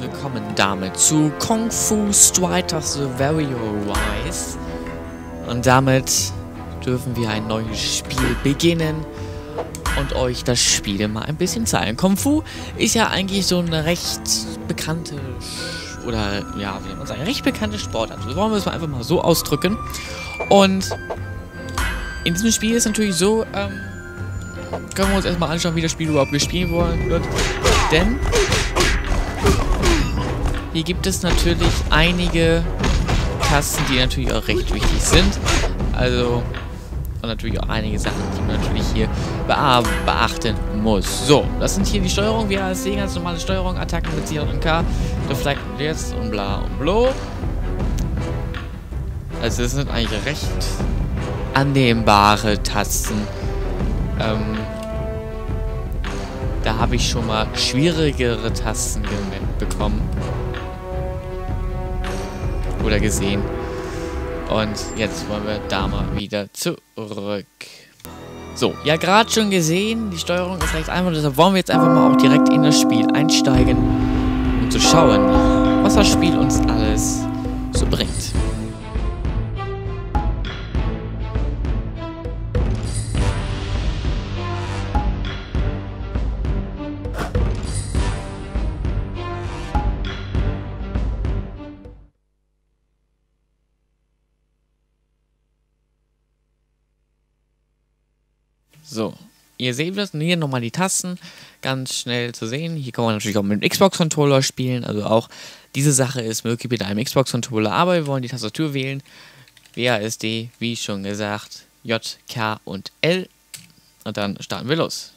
willkommen damit zu Kung Fu Strikers The Warrior Rise. Und damit dürfen wir ein neues Spiel beginnen und euch das Spiel mal ein bisschen zeigen. Kung Fu ist ja eigentlich so eine recht bekannte, oder ja, wie soll man sagen, recht bekannte Sportart. Also wollen wir es mal einfach mal so ausdrücken. Und in diesem Spiel ist natürlich so, können wir uns erstmal anschauen, wie das Spiel überhaupt gespielt wird. Denn hier gibt es natürlich einige Tasten, die natürlich auch recht wichtig sind. Also, und natürlich auch einige Sachen, die man natürlich hier beachten muss. So, das sind hier die Steuerung. Wir sehen ganz normale Steuerung, Attacken mit C und K, Deflect und jetzt und bla und blo. Also, das sind eigentlich recht annehmbare Tasten. Da habe ich schon mal schwierigere Tasten bekommen. Oder gesehen. Und jetzt wollen wir da mal wieder zurück. So, ja, gerade schon gesehen, die Steuerung ist recht einfach. Deshalb wollen wir jetzt einfach mal auch direkt in das Spiel einsteigen, um zu schauen, was das Spiel uns alles so bringt. So, ihr seht das, hier nochmal die Tasten, ganz schnell zu sehen. Hier kann man natürlich auch mit dem Xbox-Controller spielen, also auch diese Sache ist möglich mit einem Xbox-Controller, aber wir wollen die Tastatur wählen. WASD, wie schon gesagt, J, K und L. Und dann starten wir los.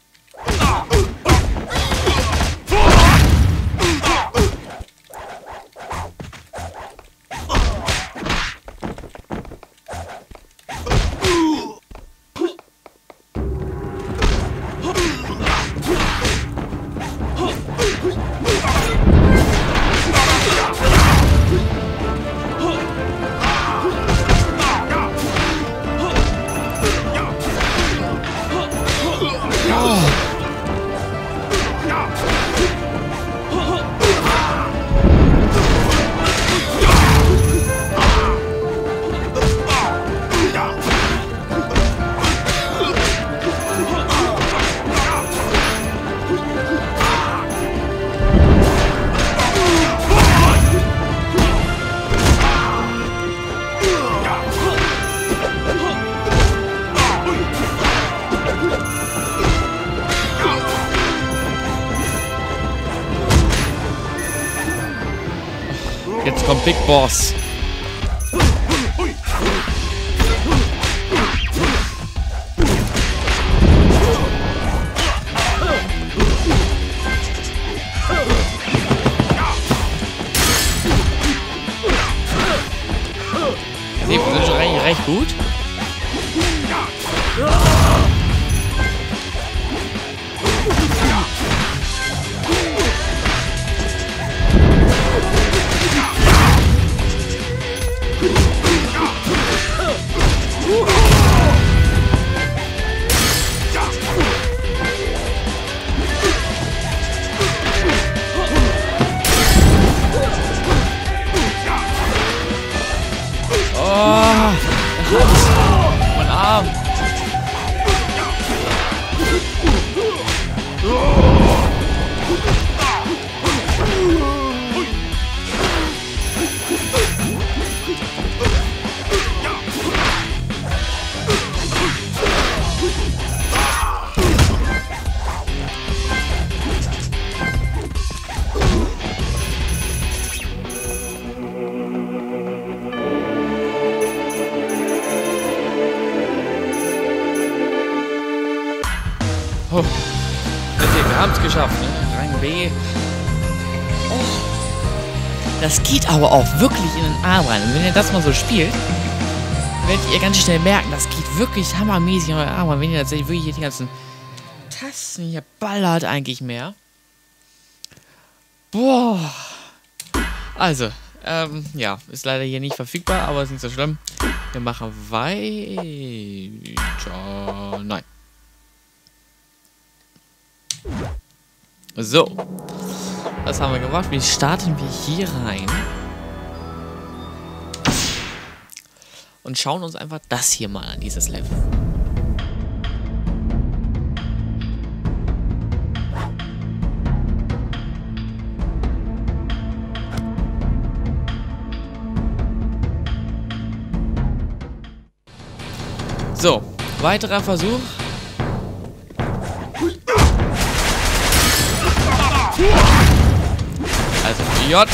Jetzt kommt Big Boss. Die sind schon recht gut. Mein Arm. Oh. Wir haben es geschafft, ne? Rang B. Oh. Das geht aber auch wirklich in den Arm rein. Und wenn ihr das mal so spielt, werdet ihr ganz schnell merken, das geht wirklich hammermäßig in euren Arm rein. Wenn ihr tatsächlich wirklich hier die ganzen Tasten hier ballert eigentlich mehr. Boah. Also, ja, ist leider hier nicht verfügbar, aber ist nicht so schlimm. Wir machen weiter. Nein. So. Was haben wir gemacht? Wie starten wir hier rein? Und schauen uns einfach das hier mal an, dieses Level. So, weiterer Versuch. Also J.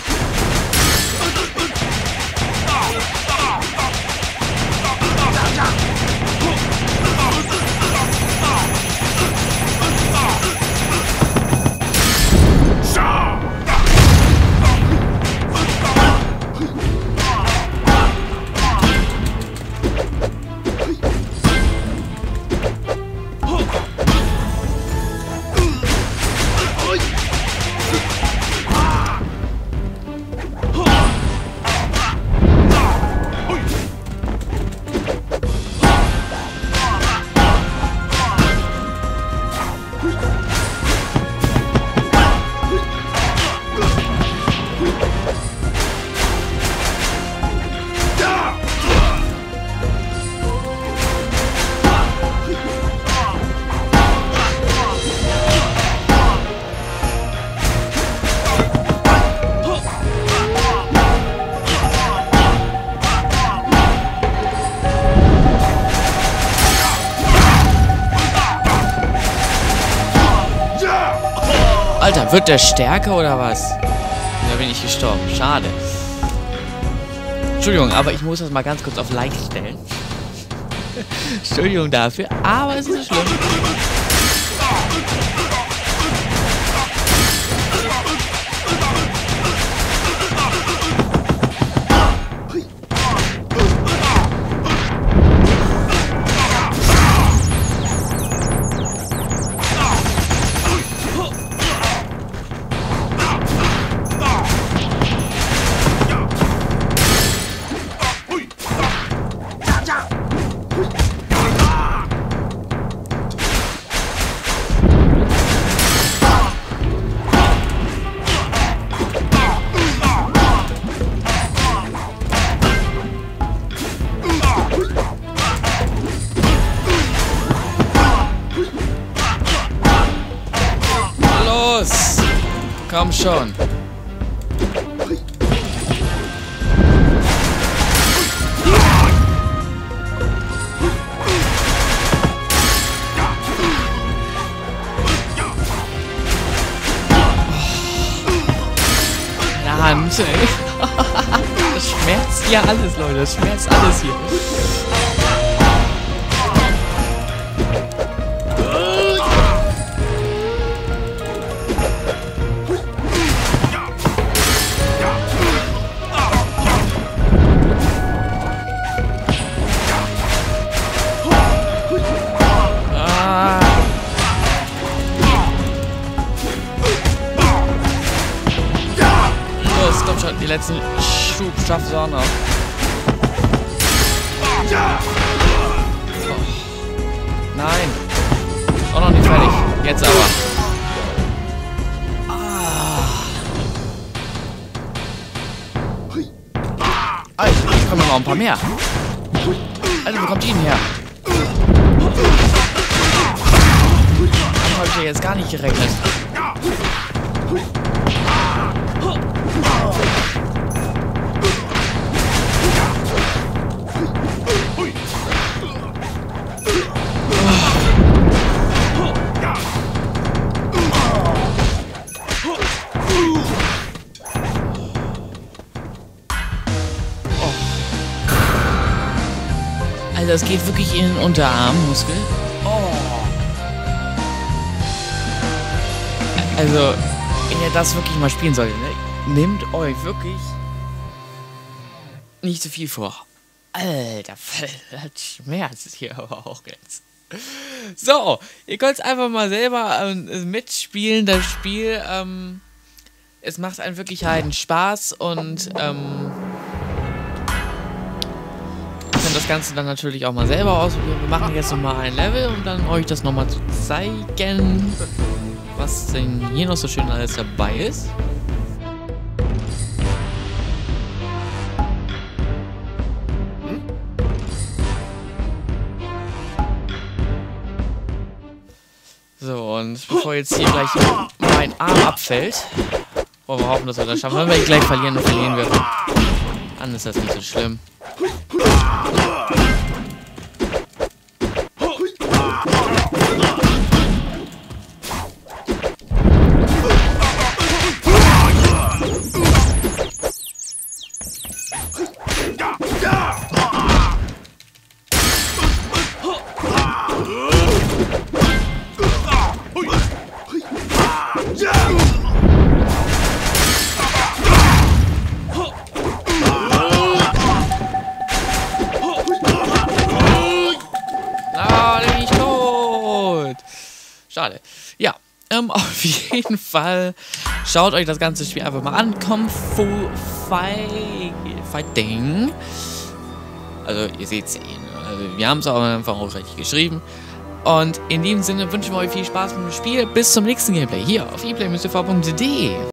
Alter, wird der stärker oder was? Da bin ich gestorben. Schade. Entschuldigung, aber ich muss das mal ganz kurz auf Like stellen. Entschuldigung dafür, aber es ist nicht so schlimm. Komm schon. Meine Hand, ey. Das schmerzt hier alles, Leute. Das schmerzt alles hier. Die letzten Schub schafft es auch noch. Oh. Nein. Auch noch nicht fertig. Jetzt aber. Alter, ich komme noch ein paar mehr. Alter, wo kommt die denn her? Damit habe ich ja jetzt gar nicht gerechnet. Also das geht wirklich in den Unterarmmuskel. Oh. Also, wenn ihr das wirklich mal spielen solltet, ne? Nehmt euch wirklich nicht so viel vor. Alter, das schmerzt hier aber auch jetzt. So, ihr könnt es einfach mal selber mitspielen, das Spiel. Es macht einen wirklich einen Spaß und könnt das Ganze dann natürlich auch mal selber ausprobieren. Wir machen jetzt nochmal ein Level, um dann euch das nochmal zu zeigen. was denn hier noch so schön alles dabei ist. So, und bevor jetzt hier gleich mein Arm abfällt, wollen wir hoffen, dass wir das schaffen. Wenn wir ihn gleich verlieren, dann verlieren wir. Dann ist das nicht so schlimm. Schade. Ja, auf jeden Fall schaut euch das ganze Spiel einfach mal an. Kung Fu Fighting. Also, ihr seht es ja eh. Also, wir haben es aber einfach auch richtig geschrieben. Und in diesem Sinne wünschen wir euch viel Spaß mit dem Spiel. Bis zum nächsten Gameplay hier auf eplaymystv.de.